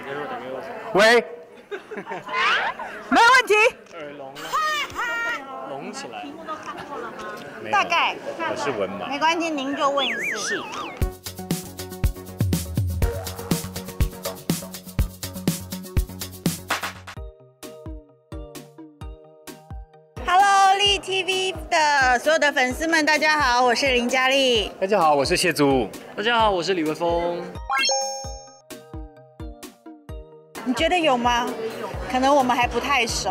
喂， 没有问题。 耳聋了，聋起来。 大概我是文盲。 没关系，您就问一次。 是。 Hello， 丽 TV 的所有的粉丝们，大家好，我是林嘉丽。 大家好，我是谢祖。 大家好，我是李维峰。 你觉得有吗？可能我们还不太熟。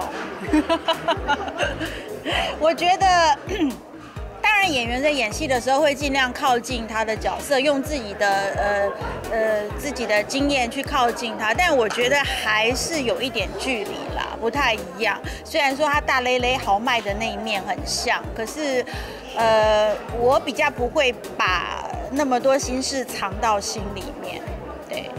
我觉得，当然演员在演戏的时候会尽量靠近他的角色，用自己的经验去靠近他，但我觉得还是有一点距离啦，不太一样。虽然说他大咧咧豪迈的那一面很像，可是我比较不会把那么多心事藏到心里面，对。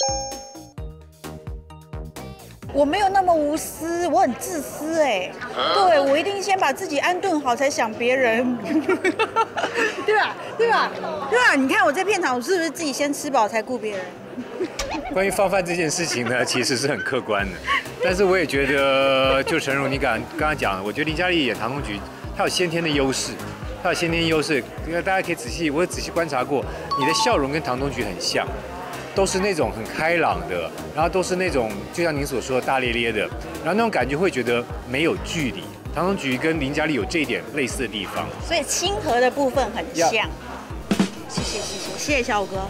我没有那么无私，我很自私哎。对，我一定先把自己安顿好，才想别人，对吧？对吧？对吧？你看我在片场，我是不是自己先吃饱才顾别人？ 关于放饭这件事情呢，其实是很客观的，但是我也觉得，就诚如你刚刚讲的，我觉得林嘉丽演唐宫菊，她有先天的优势，她有先天优势，因为大家可以我有仔细观察过，你的笑容跟唐宫菊很像。都是那种很开朗的，然后都是那种就像您所说的大咧咧的，然后那种感觉会觉得没有距离。唐宫菊跟林嘉丽有这一点类似的地方， 所以亲和的部分很像。谢谢小哥。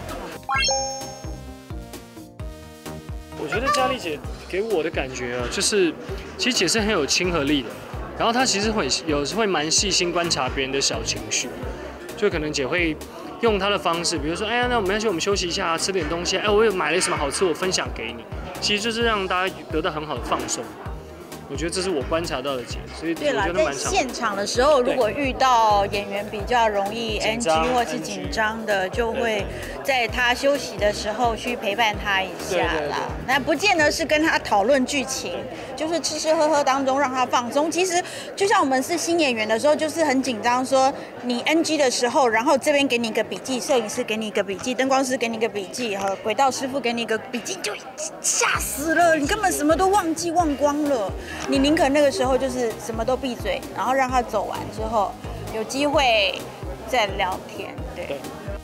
我觉得嘉丽姐给我的感觉啊，就是其实姐是很有亲和力的，然后她其实有时会蛮细心观察别人的小情绪，就可能姐会用她的方式，比如说，哎呀，那没关系，我们休息一下，吃点东西。哎，我有买了什么好吃，我分享给你。其实就是让大家得到很好的放松。我觉得这是我观察到的姐，所以我觉得蛮常。 在现场的时候，如果遇到演员比较容易 NG 或是紧张的，就会在他休息的时候去陪伴他一下啦。那不见得是跟他讨论剧情，就是吃吃喝喝当中让他放松。其实就像我们是新演员的时候，就是很紧张，说你 NG 的时候，然后这边给你一个笔记，摄影师给你一个笔记，灯光师给你一个笔记，和轨道师傅给你一个笔记，就吓死了，你根本什么都忘光了。你宁可那个时候就是什么都闭嘴，然后让他走完之后，有机会再聊天。对，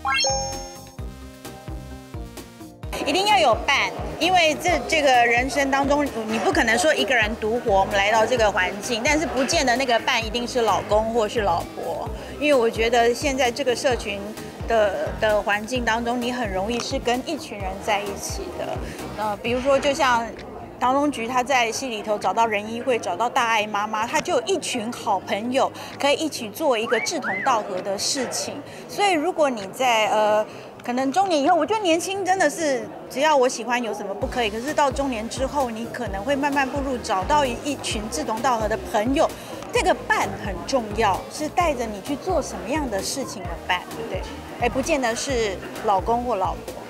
一定要有伴，因为这个人生当中，你不可能说一个人独活。我们来到这个环境，但是不见得那个伴一定是老公或是老婆，因为我觉得现在这个社群的环境当中，你很容易是跟一群人在一起的。比如说就像唐宫菊她在戏里头找到仁医会，找到大爱妈妈，她就有一群好朋友可以一起做一个志同道合的事情。所以如果你在可能中年以后，我觉得年轻真的是只要我喜欢有什么不可以，可是到中年之后，你可能会慢慢步入找到一群志同道合的朋友，这个伴很重要，是带着你去做什么样的事情的伴，对，不见得是老公或老婆。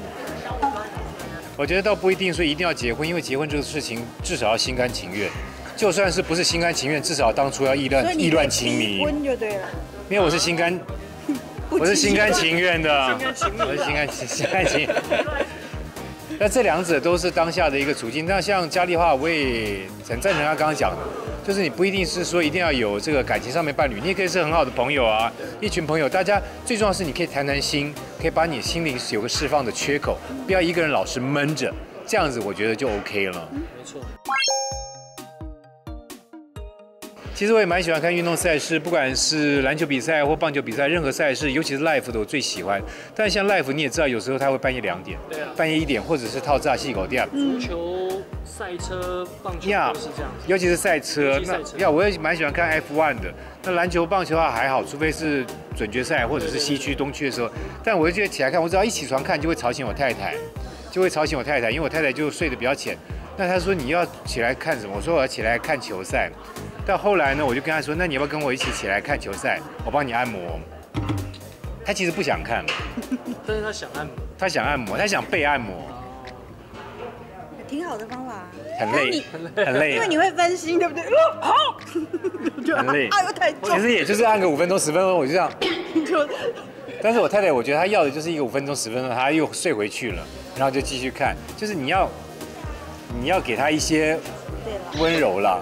我觉得倒不一定说一定要结婚，因为结婚这个事情至少要心甘情愿，就算是不是心甘情愿，至少当初要意乱情迷。 婚就对了。 因为我是心甘情愿的，我是心甘情愿。那这两者都是当下的一个处境。那像嘉丽的话，我也很赞成他刚刚讲的，就是你不一定是说一定要有这个感情上面伴侣，你也可以是很好的朋友啊，一群朋友，大家最重要的是你可以谈心，可以把你心里有个释放的缺口，不要一个人老是闷着，这样子我觉得就 OK 了。 没错。 其实我也蛮喜欢看运动赛事，不管是篮球比赛或棒球比赛，任何赛事，尤其是 live 的我最喜欢。但像 live 你也知道，有时候它会半夜2点， 对啊， 半夜1点，或者是套炸细狗店。 足球、赛车、棒球都是这样子， 尤其是赛车。我也蛮喜欢看 F1 的。那篮球、棒球的话还好，除非是准决赛或者是西区、东区的时候。但我就觉得起来看，我只要一起床看就会吵醒我太太，因为我太太就睡得比较浅。那她说你要起来看什么？我说我要起来看球赛。但后来呢，我就跟他说：“那你要不要跟我一起起来看球赛？我帮你按摩。”他其实不想看， 但是他想按摩。 他想按摩，他想被按摩。 挺好的方法。 很累，很累。 因为你会分心，对不对？好， 很累。 又太重。 其实也就是按个5分钟、10分钟，我就这样。但是我太太，我觉得她要的就是一个5分钟、10分钟，她又睡回去了，然后就继续看。就是你要你要给他一些温柔啦。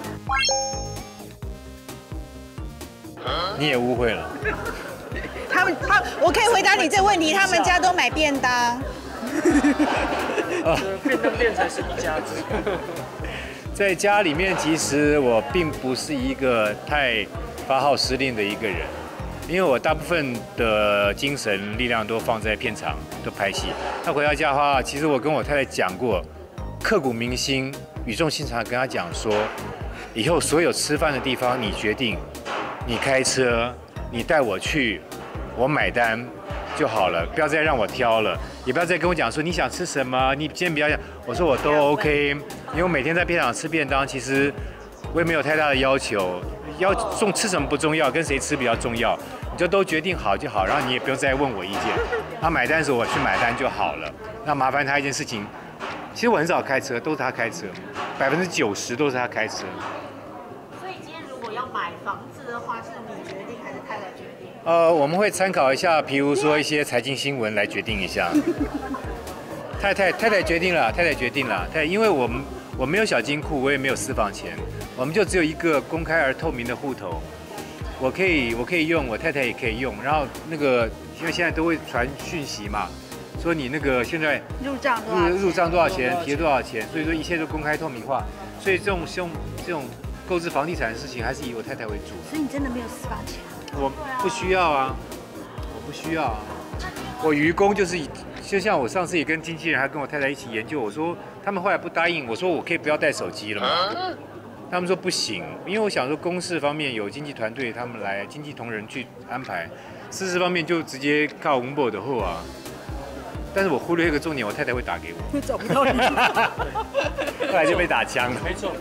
你也误会了。 我可以回答你这个问题，他们家都买便当。 便当店才是一家子。 在家里面，其实我并不是一个太发号施令的一个人，因为我大部分的精神力量都放在片场，都拍戏。那回到家的话，其实我跟我太太讲过，刻骨铭心、语重心长地跟她讲说，以后所有吃饭的地方你决定，你开车，你带我去，我买单就好了，不要再让我挑了，也不要再跟我讲说你想吃什么，你今天不要讲，我说我都 OK， 因为我每天在片场吃便当，其实我也没有太大的要求，吃什么不重要，跟谁吃比较重要，你就都决定好就好，然后你也不用再问我意见，他买单的时候我去买单就好了。那麻烦他一件事情，其实我很少开车，都是他开车，90%都是他开车。 所以今天如果要买房子的话，是你决定还是太太决定？ 我们会参考一下，比如说一些财经新闻来决定一下。太太决定了，因为我没有小金库，我也没有私房钱，我们就只有一个公开而透明的户头，我可以用，我太太也可以用。然后那个，因为现在都会传讯息嘛，说你那个现在入账多少钱， 提了多少钱，所以说一切都公开透明化。所以这种购置房地产的事情，还是以我太太为主。 所以你真的没有私房钱？ 我不需要啊，我愚公就像我上次也跟经纪人还跟我太太一起研究，我说他们后来不答应，我说我可以不要带手机了吗？他们说不行，因为我想说公事方面有经纪团队他们来，经纪同仁去安排，私事方面就直接靠文博的后啊。但是我忽略一个重点，我太太会打给我， 找不到你， 后来就被打枪了。 没错。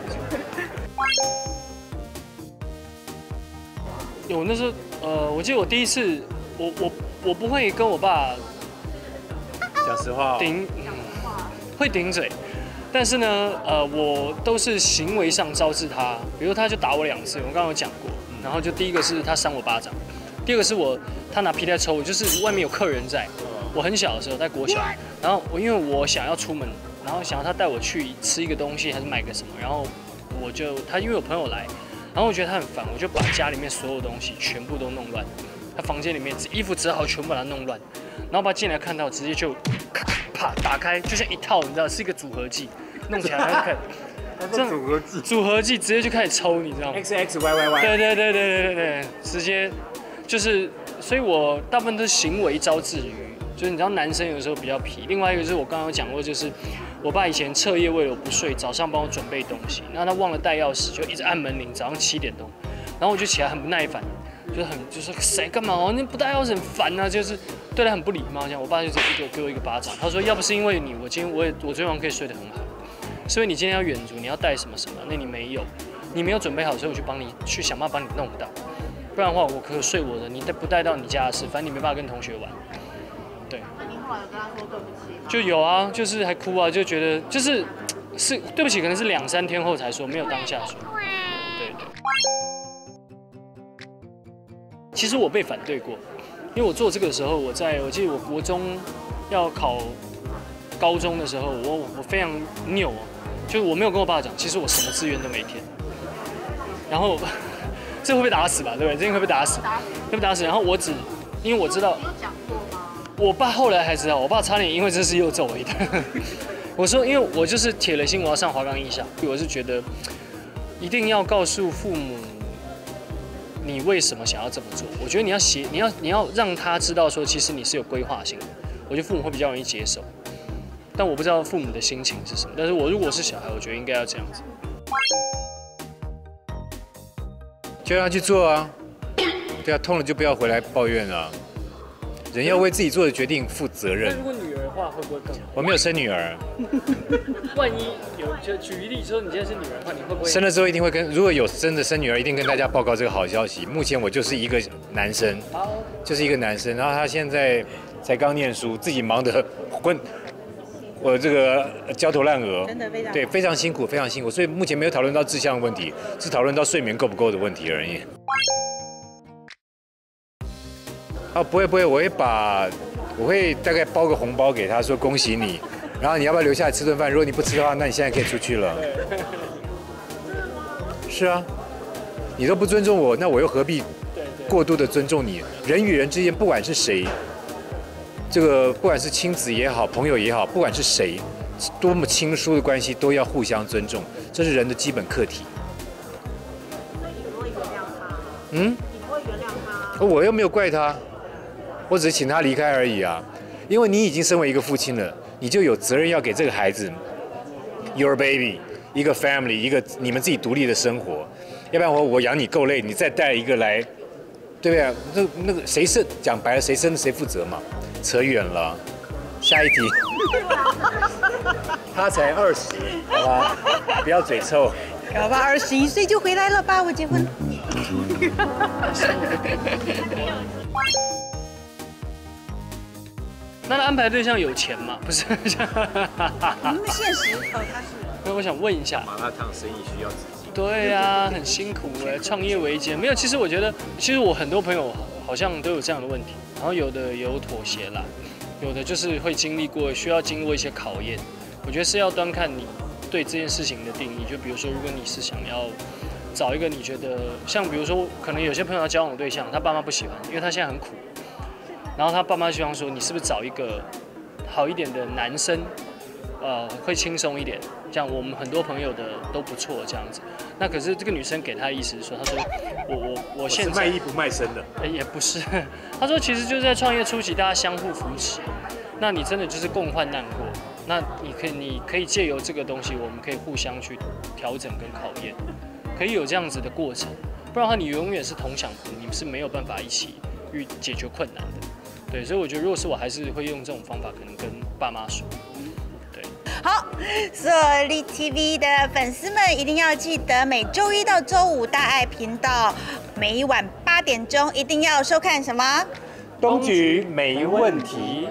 有那时候，我记得我第一次，我不会跟我爸讲实话、 会顶嘴，但是呢，我都是行为上招致他，比如他就打我2次，我刚刚有讲过，然后就第一个是他扇我巴掌，第二个是他拿皮带抽我，就是外面有客人在，我很小的时候在国小，然后因为我想要出门，然后想要他带我去吃一个东西还是买个什么，然后他因为有朋友来。然后我觉得他很烦，我就把家里面所有东西全部都弄乱，他房间里面衣服折好全部把它弄乱，然后把他进来看到直接就啪打开，就像一套，你知道是一个组合技，弄起来他就开始， 这组合技直接就开始抽，你知道吗 ？XXYYY。 对，直接就是，所以我大部分都是行为招致于，就是你知道男生有时候比较皮，另外一个就是我刚刚有讲过，就是我爸以前彻夜为了我不睡，早上帮我准备东西，然后他忘了带钥匙，就一直按门铃，早上7点多，然后我就起来很不耐烦，就说谁干嘛哦，你不带钥匙很烦啊，就是对他很不礼貌这样。我爸就直接给我一个巴掌，他说要不是因为你，我昨天晚上可以睡得很好，是因为你今天要远足，你要带什么，那你没有，你没有准备好，所以我去想办法帮你弄到，不然的话我可以睡我的，你不带到你家的事，反正你没办法跟同学玩，对。 那您后来有跟他说对不起吗？ 就有啊，就是还哭啊，就觉得是对不起，可能是2、3天后才说，没有当下说。对。其实我被反对过，因为我做这个的时候，我记得我国中要考高中的时候，我非常拗哦，就是我没有跟我爸讲，其实我什么志愿都没填。然后这会被打死吧？对不对？这会被打死，会被打死。然后因为我知道。 你有讲过吗？ 我爸后来还知道，我爸差点因为这事又揍我一顿。我说，因为我就是铁了心我要上华冈艺校，我是觉得一定要告诉父母你为什么想要这么做。我觉得你要让他知道说，其实你是有规划性的。我觉得父母会比较容易接受，但我不知道父母的心情是什么。但是我如果是小孩，我觉得应该要这样子， 就让他去做啊。对啊，痛了就不要回来抱怨了。人要为自己做的决定负责任。 那如果女儿的话，会不会更好？ 我没有生女儿。 万一就举例说，你今天是女儿的话，你会不会？ 生了之后一定会如果有真的生女儿，一定跟大家报告这个好消息。目前我就是一个男生，就是一个男生，然后他现在才刚念书，自己忙得我这个焦头烂额， 真的非常对，非常辛苦，非常辛苦。所以目前没有讨论到志向的问题，是讨论到睡眠够不够的问题而已。不会，我会大概包个红包给他，说恭喜你， 然后你要不要留下来吃顿饭？如果你不吃的话，那你现在可以出去了。是啊，你都不尊重我，那我又何必过度的尊重你？人与人之间，不管是谁，这个不管是亲子也好，朋友也好，不管是谁，多么亲疏的关系，都要互相尊重，这是人的基本课题。 所以你不会原谅他？ 嗯？ 你不会原谅他？ 我又没有怪他，我只是请他离开而已啊。因为你已经身为一个父亲了，你就有责任要给这个孩子 ，your baby， 一个 family， 一个你们自己独立的生活。要不然我养你够累，你再带一个来，对不对？那个谁是讲白了，谁生谁负责嘛？扯远了，下一题。他才20，好吧，不要嘴臭。 好吧，21岁就回来了吧，我结婚。 那安排对象有钱吗？不是。 那么现实哦，他是。 那我想问一下， 麻辣烫生意需要资金。 对呀，很辛苦哎，创业维艰。没有，其实我觉得，其实我很多朋友好像都有这样的问题，然后有的有妥协啦，有的就是会需要经过一些考验。我觉得是要端看你对这件事情的定义。就比如说，如果你是想要找一个你觉得，像比如说，可能有些朋友要交往的对象，他爸妈不喜欢，因为他现在很苦，然后他爸妈希望说，你是不是找一个好一点的男生？会轻松一点，像我们很多朋友的都不错这样子。那可是这个女生给他的意思是说，她说我现在是卖艺不卖身的。 也不是，她说其实就是在创业初期大家相互扶持，那你真的就是共患难过，那你可以借由这个东西，我们可以互相去调整跟考验，可以有这样子的过程，不然的话你永远是同享福，你们是没有办法一起解决困难的。对，所以我觉得如果是我，还是会用这种方法，可能跟爸妈说。 好，所有立 TV 的粉丝们一定要记得，每周一到周五大爱频道每晚8点钟一定要收看什么？ 东局没问题。